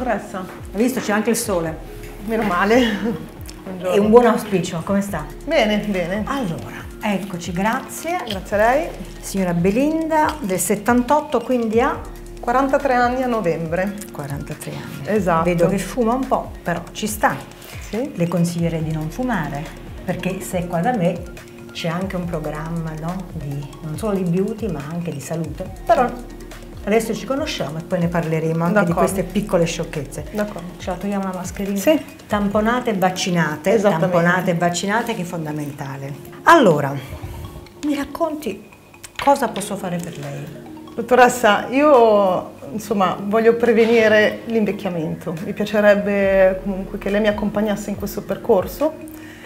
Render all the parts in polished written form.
dottoressa. Hai visto, c'è anche il sole. Meno male. È un buon auspicio, come sta? Bene, bene. Allora, eccoci, grazie. Grazie a lei. Signora Belinda, del 78, quindi ha 43 anni a novembre. 43 anni. Esatto. Vedo che fuma un po', però ci sta. Sì. Le consiglierei di non fumare, perché se qua da me c'è anche un programma, no? Non solo di beauty, ma anche di salute. Però adesso ci conosciamo e poi ne parleremo anche di queste piccole sciocchezze. D'accordo. Ce la togliamo la mascherina? Sì. Tamponate e vaccinate. Esattamente. Tamponate e vaccinate, che è fondamentale. Allora, mi racconti cosa posso fare per lei? Dottoressa, io insomma voglio prevenire l'invecchiamento. Mi piacerebbe comunque che lei mi accompagnasse in questo percorso.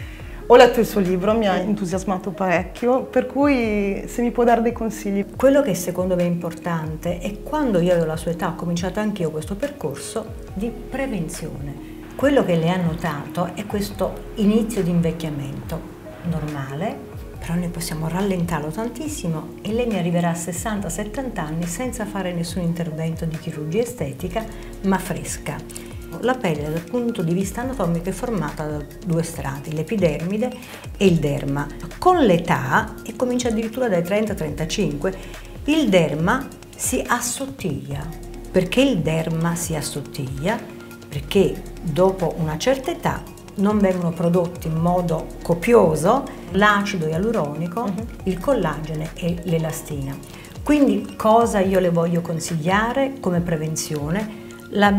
Ho letto il suo libro, mi ha entusiasmato parecchio, per cui se mi può dare dei consigli. Quello che secondo me è importante è, quando io avevo la sua età, ho cominciato anch'io questo percorso di prevenzione. Quello che lei ha notato è questo inizio di invecchiamento normale, però noi possiamo rallentarlo tantissimo e lei mi arriverà a 60-70 anni senza fare nessun intervento di chirurgia estetica, ma fresca. La pelle dal punto di vista anatomico è formata da due strati, l'epidermide e il derma. Con l'età, e comincia addirittura dai 30-35, il derma si assottiglia. Perché il derma si assottiglia? Perché dopo una certa età non vengono prodotti in modo copioso l'acido ialuronico, il collagene e l'elastina. Quindi cosa io le voglio consigliare come prevenzione? La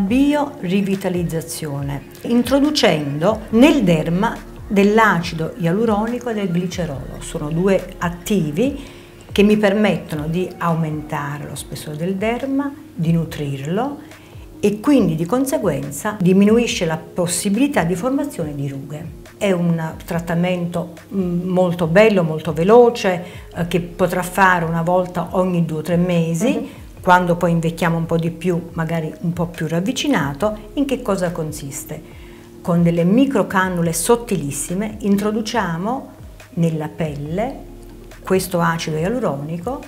biorivitalizzazione, introducendo nel derma dell'acido ialuronico e del glicerolo. Sono due attivi che mi permettono di aumentare lo spessore del derma, di nutrirlo e quindi di conseguenza diminuisce la possibilità di formazione di rughe. È un trattamento molto bello, molto veloce, che potrà fare una volta ogni 2 o 3 mesi, quando poi invecchiamo un po' di più, magari un po' più ravvicinato. In che cosa consiste? Con delle microcannule sottilissime introduciamo nella pelle questo acido ialuronico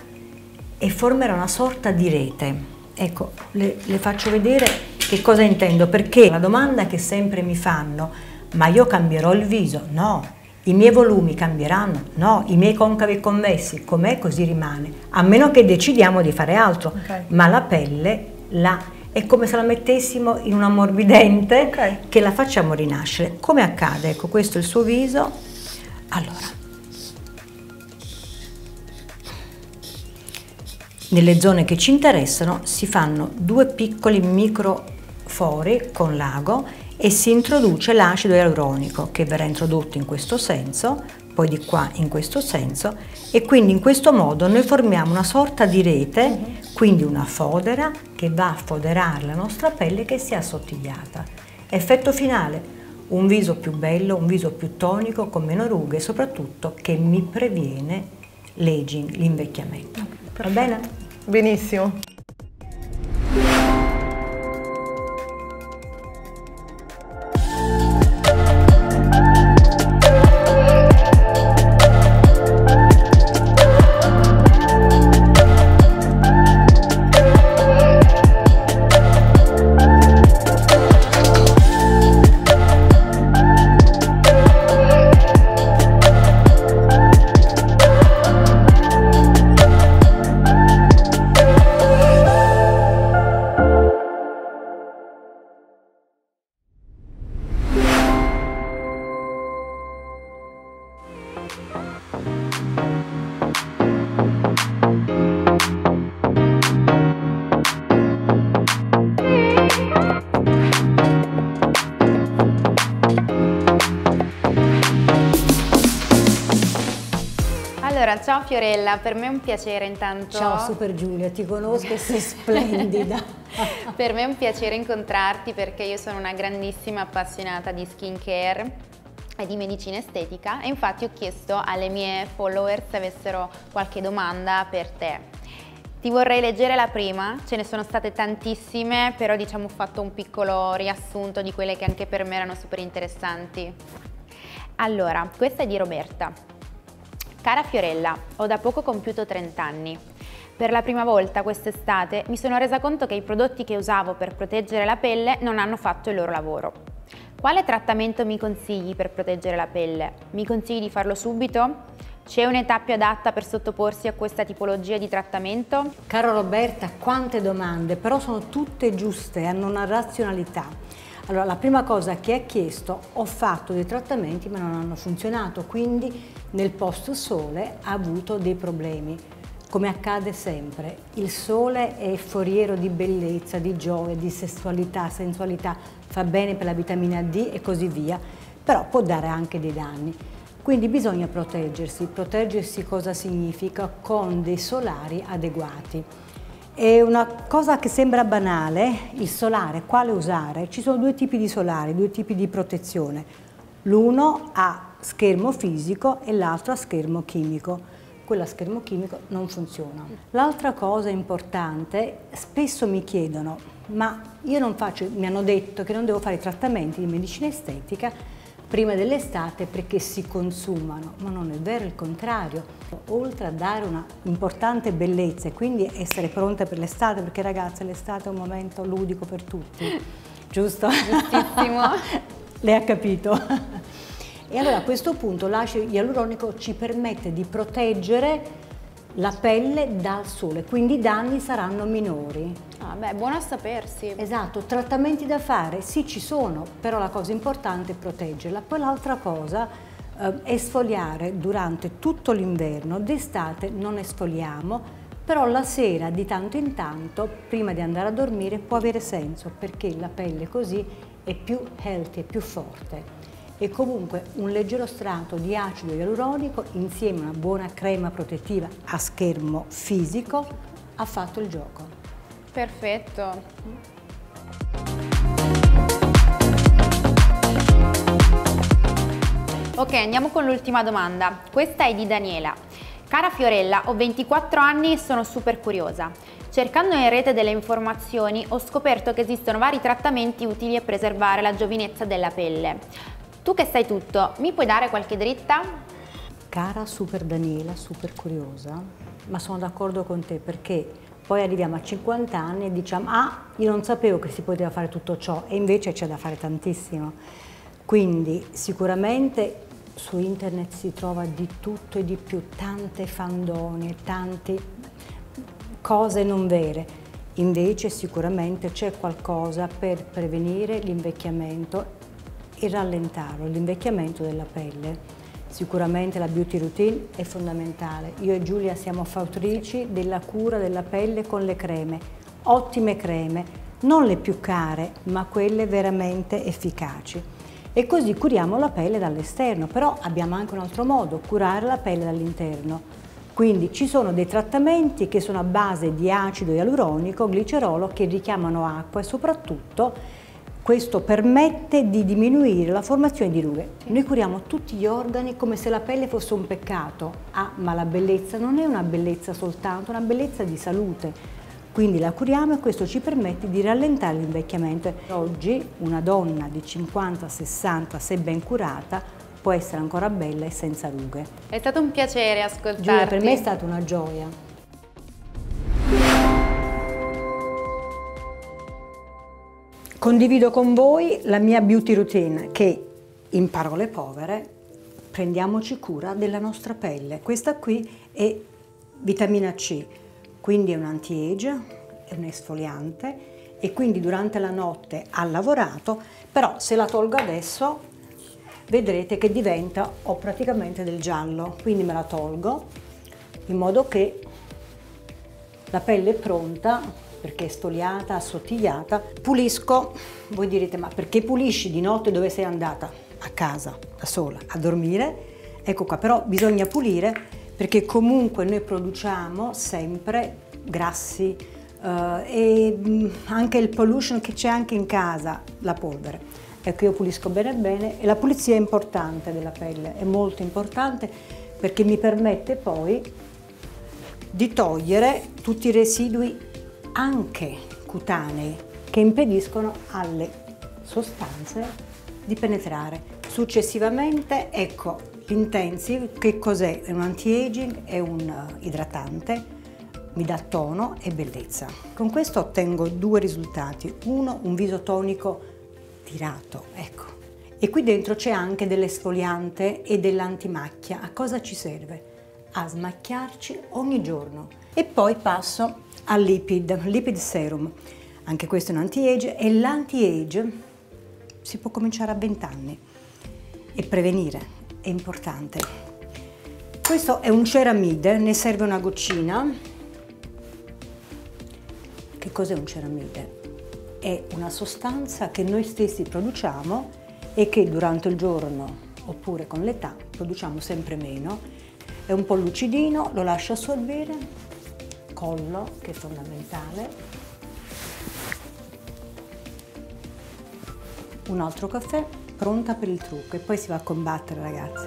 e formerà una sorta di rete. Ecco, le faccio vedere che cosa intendo, perché la domanda che sempre mi fanno: ma io cambierò il viso? No. I miei volumi cambieranno? No. I miei concavi e convessi? Com'è così rimane, a meno che decidiamo di fare altro. Ma la pelle è come se la mettessimo in un ammorbidente che la facciamo rinascere. Come accade? Ecco, questo è il suo viso. Allora, nelle zone che ci interessano si fanno 2 piccoli microfori con l'ago e si introduce l'acido ialuronico, che verrà introdotto in questo senso, poi di qua in questo senso, e quindi in questo modo noi formiamo una sorta di rete, quindi una fodera che va a foderare la nostra pelle che si è assottigliata. Effetto finale: un viso più bello, un viso più tonico, con meno rughe e soprattutto che mi previene l'aging, l'invecchiamento. Va bene? Benissimo. Allora, ciao Fiorella, per me è un piacere intanto. Ciao Super Giulia, ti conosco e sei splendida. Per me è un piacere incontrarti perché io sono una grandissima appassionata di skincare e di medicina estetica e infatti ho chiesto alle mie follower se avessero qualche domanda per te. Ti vorrei leggere la prima, ce ne sono state tantissime, però diciamo ho fatto un piccolo riassunto di quelle che anche per me erano super interessanti. Allora, questa è di Roberta. Cara Fiorella, ho da poco compiuto 30 anni. Per la prima volta quest'estate mi sono resa conto che i prodotti che usavo per proteggere la pelle non hanno fatto il loro lavoro. Quale trattamento mi consigli per proteggere la pelle? Mi consigli di farlo subito? C'è un'età più adatta per sottoporsi a questa tipologia di trattamento? Cara Roberta, quante domande, però sono tutte giuste, hanno una razionalità. Allora, la prima cosa che hai chiesto, ho fatto dei trattamenti ma non hanno funzionato, quindi nel post sole ha avuto dei problemi. Come accade sempre, il sole è foriero di bellezza, di gioia, di sessualità, sensualità, fa bene per la vitamina D e così via, però può dare anche dei danni. Quindi bisogna proteggersi. Proteggersi cosa significa? Con dei solari adeguati. È una cosa che sembra banale, il solare, quale usare? Ci sono due tipi di solari, due tipi di protezione. L'uno ha schermo fisico e l'altro a schermo chimico. Quello a schermo chimico non funziona. L'altra cosa importante, spesso mi chiedono, ma io non faccio, mi hanno detto che non devo fare trattamenti di medicina estetica prima dell'estate perché si consumano, ma non è vero, il contrario. Oltre a dare una importante bellezza e quindi essere pronte per l'estate, perché ragazze l'estate è un momento ludico per tutti, giusto? Giustissimo. Lei ha capito? E allora a questo punto l'acido ialuronico ci permette di proteggere la pelle dal sole, quindi i danni saranno minori. Ah, beh, buono a sapersi. Esatto, trattamenti da fare, sì ci sono, però la cosa importante è proteggerla. Poi l'altra cosa, esfoliare durante tutto l'inverno, d'estate non esfoliamo, però la sera di tanto in tanto, prima di andare a dormire, può avere senso perché la pelle così è più healthy, è più forte. E comunque un leggero strato di acido ialuronico insieme a una buona crema protettiva a schermo fisico ha fatto il gioco. Perfetto. Ok, andiamo con l'ultima domanda. Questa è di Daniela. Cara Fiorella, ho 24 anni e sono super curiosa. Cercando in rete delle informazioni ho scoperto che esistono vari trattamenti utili a preservare la giovinezza della pelle. Tu che sai tutto, mi puoi dare qualche dritta? Cara super Daniela, super curiosa, ma sono d'accordo con te perché poi arriviamo a 50 anni e diciamo ah, io non sapevo che si poteva fare tutto ciò e invece c'è da fare tantissimo. Quindi sicuramente su internet si trova di tutto e di più, tante fandonie, tante cose non vere. Invece sicuramente c'è qualcosa per prevenire l'invecchiamento e rallentarlo, l'invecchiamento della pelle. Sicuramente la beauty routine è fondamentale. Io e Giulia siamo fautrici della cura della pelle con le creme, ottime creme, non le più care, ma quelle veramente efficaci. E così curiamo la pelle dall'esterno, però abbiamo anche un altro modo, curare la pelle dall'interno. Quindi ci sono dei trattamenti che sono a base di acido ialuronico, glicerolo, che richiamano acqua e soprattutto questo permette di diminuire la formazione di rughe. Noi curiamo tutti gli organi come se la pelle fosse un peccato. Ah, ma la bellezza non è una bellezza soltanto, è una bellezza di salute. Quindi la curiamo e questo ci permette di rallentare l'invecchiamento. Oggi una donna di 50-60, se ben curata, può essere ancora bella e senza rughe. È stato un piacere ascoltarti. Giulia, per me è stata una gioia. Condivido con voi la mia beauty routine che, in parole povere, prendiamoci cura della nostra pelle. Questa qui è vitamina C, quindi è un anti-age, è un esfoliante e quindi durante la notte ha lavorato, però se la tolgo adesso vedrete che diventa, ho praticamente del giallo, quindi me la tolgo in modo che la pelle è pronta perché è esfoliata, assottigliata. Pulisco, voi direte ma perché pulisci di notte dove sei andata? A casa, da sola, a dormire? Ecco qua, però bisogna pulire perché comunque noi produciamo sempre grassi e anche il pollution che c'è anche in casa, la polvere. Ecco, io pulisco bene bene e la pulizia è importante della pelle, è molto importante perché mi permette poi di togliere tutti i residui anche cutanei che impediscono alle sostanze di penetrare. Successivamente, ecco, l'Intensive che cos'è? È un anti-aging, è un idratante, mi dà tono e bellezza. Con questo ottengo due risultati. Uno, un viso tonico tirato, ecco. E qui dentro c'è anche dell'esfoliante e dell'antimacchia. A cosa ci serve? A smacchiarci ogni giorno. E poi passo al Lipid Serum. Anche questo è un anti-age e l'anti-age si può cominciare a 20 anni. E prevenire è importante. Questo è un ceramide, ne serve una goccina. Che cos'è un ceramide? È una sostanza che noi stessi produciamo e che durante il giorno oppure con l'età produciamo sempre meno. È un po' lucidino, lo lascio assorbire, collo che è fondamentale, un altro caffè, pronta per il trucco e poi si va a combattere, ragazzi.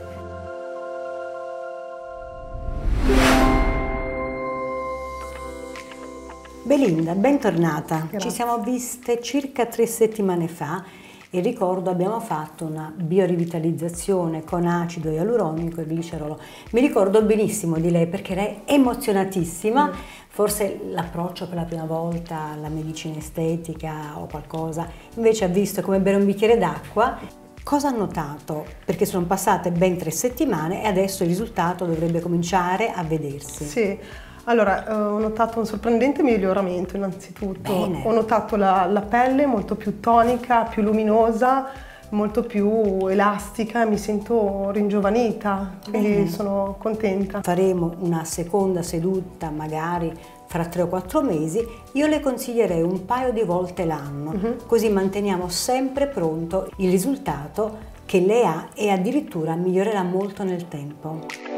Belinda, bentornata. Grazie. Ci siamo viste circa 3 settimane fa e ricordo abbiamo fatto una biorivitalizzazione con acido ialuronico e glicerolo. Mi ricordo benissimo di lei perché lei è emozionatissima, forse l'approccio per la prima volta alla medicina estetica o qualcosa, invece ha visto come bere un bicchiere d'acqua. Cosa ha notato? Perché sono passate ben 3 settimane e adesso il risultato dovrebbe cominciare a vedersi. Sì. Allora, ho notato un sorprendente miglioramento innanzitutto. Bene. Ho notato la pelle molto più tonica, più luminosa, molto più elastica, mi sento ringiovanita, quindi Bene. sono contenta. Faremo una seconda seduta magari fra 3 o 4 mesi, io le consiglierei un paio di volte l'anno, così manteniamo sempre pronto il risultato che lei ha e addirittura migliorerà molto nel tempo.